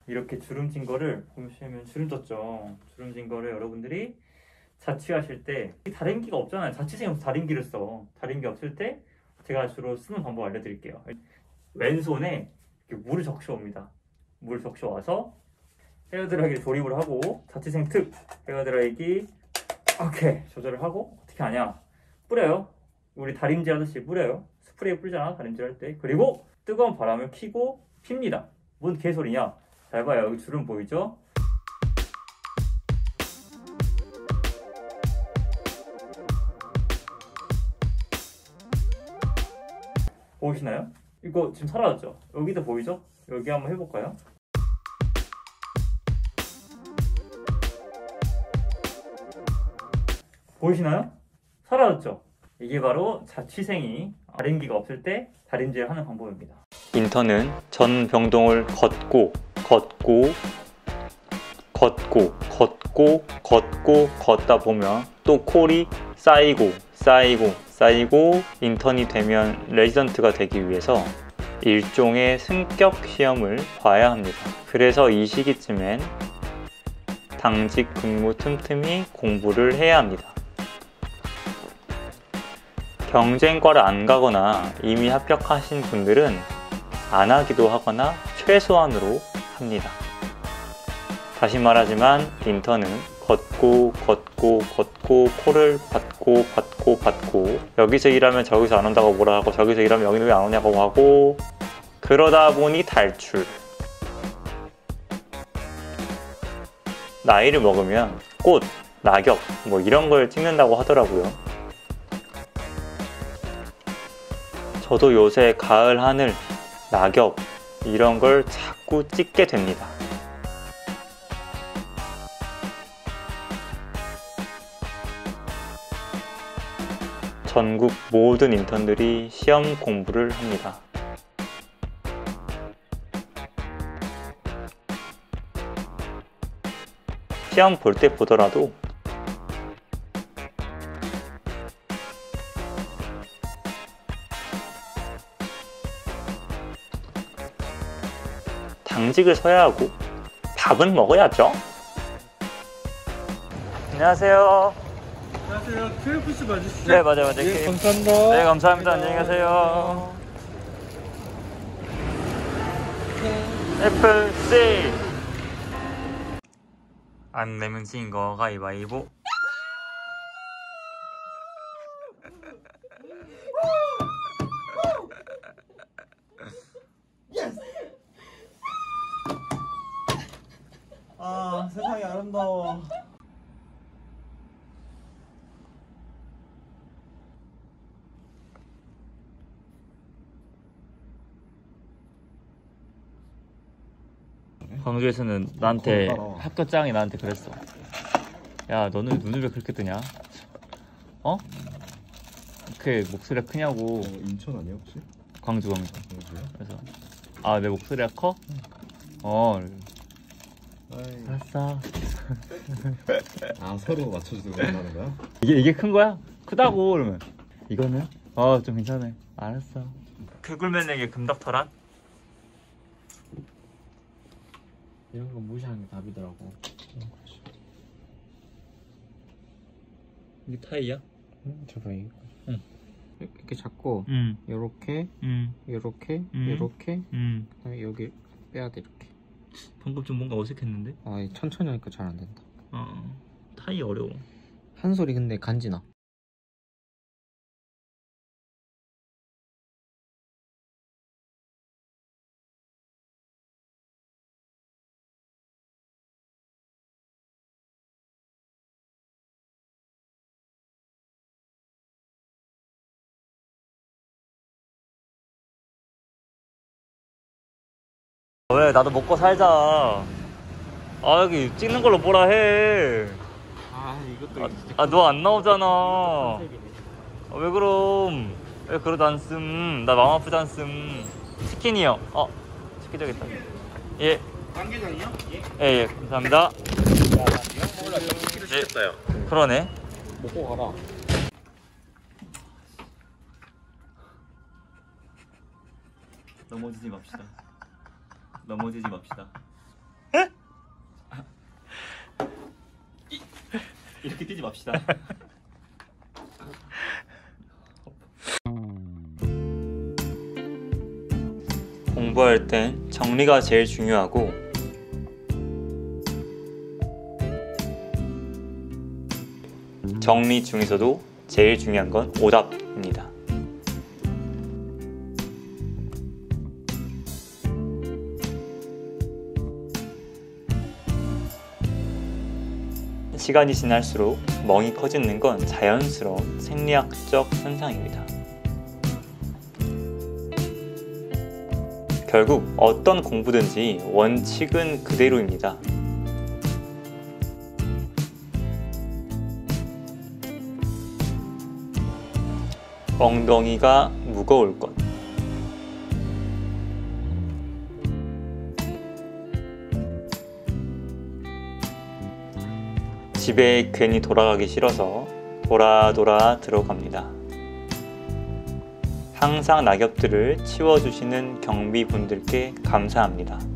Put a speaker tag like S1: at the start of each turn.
S1: 이렇게 주름진 거를 보시면 주름졌죠. 주름진 거를 여러분들이 자취하실 때 다림기가 없잖아요. 자취생이 다림기를 써. 다림기 없을 때 제가 주로 쓰는 방법 알려드릴게요. 왼손에 이렇게 물을 적셔옵니다. 물을 적셔와서 헤어드라이기를 조립을 하고 자취생 특 헤어드라이기 이렇게 조절을 하고 어떻게 하냐, 뿌려요. 우리 다림질 하듯이 뿌려요. 스프레이 뿌리잖아, 다림질 할 때. 그리고 뜨거운 바람을 켜고 핍니다. 뭔 개소리냐, 잘 봐요. 여기 주름 보이죠? 보이시나요? 이거 지금 사라졌죠? 여기도 보이죠? 여기 한번 해볼까요? 보이시나요? 사라졌죠? 이게 바로 자취생이 다림기가 없을 때 다림질을 하는 방법입니다. 인턴은 전 병동을 걷고 걷다 보면 또 콜이 쌓이고 인턴이 되면 레지던트가 되기 위해서 일종의 승격 시험을 봐야 합니다. 그래서 이 시기쯤엔 당직 근무 틈틈이 공부를 해야 합니다. 경쟁과를 안 가거나 이미 합격하신 분들은 안 하기도 하거나 최소한으로 합니다. 다시 말하지만 인턴은 걷고 콜을 받고 여기서 일하면 저기서 안 온다고 뭐라 하고 저기서 일하면 여기는 왜 안 오냐고 하고 그러다 보니 탈출. 나이를 먹으면 꽃, 낙엽 뭐 이런 걸 찍는다고 하더라고요. 저도 요새 가을 하늘, 낙엽 이런 걸 자꾸 찍게 됩니다. 전국 모든 인턴들이 시험 공부를 합니다. 시험 볼 때 보더라도 당직을 서야 하고 밥은 먹어야죠. 안녕하세요.
S2: 안녕하세요. KFC 맞으시죠?
S1: 네, 맞아요.
S2: 네, 감사합니다.
S1: 네, 감사합니다. 안녕히 가세요. FC 안 내면 진 거 가위바위보.
S2: 아, 세상이 아름다워.
S1: 광주에서는 나한테 학교장이 나한테 그랬어. 야, 너는 눈을 왜 그렇게 뜨냐? 어? 이렇게 목소리가 크냐고.
S2: 인천 아니야 혹시?
S1: 광주.
S2: 광주요?
S1: 그래서 아, 내 목소리가 커? 어.
S2: 아이.
S1: 알았어.
S2: 아, 서로 맞춰주고 만나는 거야?
S1: 이게 큰 거야? 크다고 그러면 이거는? 좀 괜찮아. 알았어. 개굴맨에게 금닥터란?
S3: 이런 거 무시하는 게 답이더라고.
S1: 이게 타이야?
S3: 저거 이거.
S1: 응.
S3: 이렇게 잡고 요렇게 요렇게 그다음에 여기 빼야 돼 이렇게.
S1: 방금 좀 뭔가 어색했는데?
S3: 아, 천천히 하니까 잘 안 된다.
S1: 타이 어려워.
S3: 한 소리 근데 간지나.
S1: 왜? 나도 먹고 살자. 여기 찍는 걸로 뭐라 해.
S3: 이것도
S1: 너 안 나오잖아. 왜 그럼? 왜 그러다 안 씀? 나 마음 아프지 안 씀. 치킨이요. 치킨 저기 있다. 예.
S2: 관계장이요?
S1: 예, 감사합니다.
S2: 몰라, 치킨을 시켰어요.
S1: 그러네.
S3: 먹고 가라.
S1: 넘어지지 맙시다. 넘어지지 맙시다. 이렇게 뛰지 맙시다. 공부할 땐 정리가 제일 중요하고 정리 중에서도 제일 중요한 건 오답입니다. 시간이 지날수록 멍이 커지는 건 자연스러운 생리학적 현상입니다. 결국 어떤 공부든지 원칙은 그대로입니다. 엉덩이가 무거울 것. 집에 괜히 돌아가기 싫어서 돌아 들어갑니다. 항상 낙엽들을 치워주시는 경비분들께 감사합니다.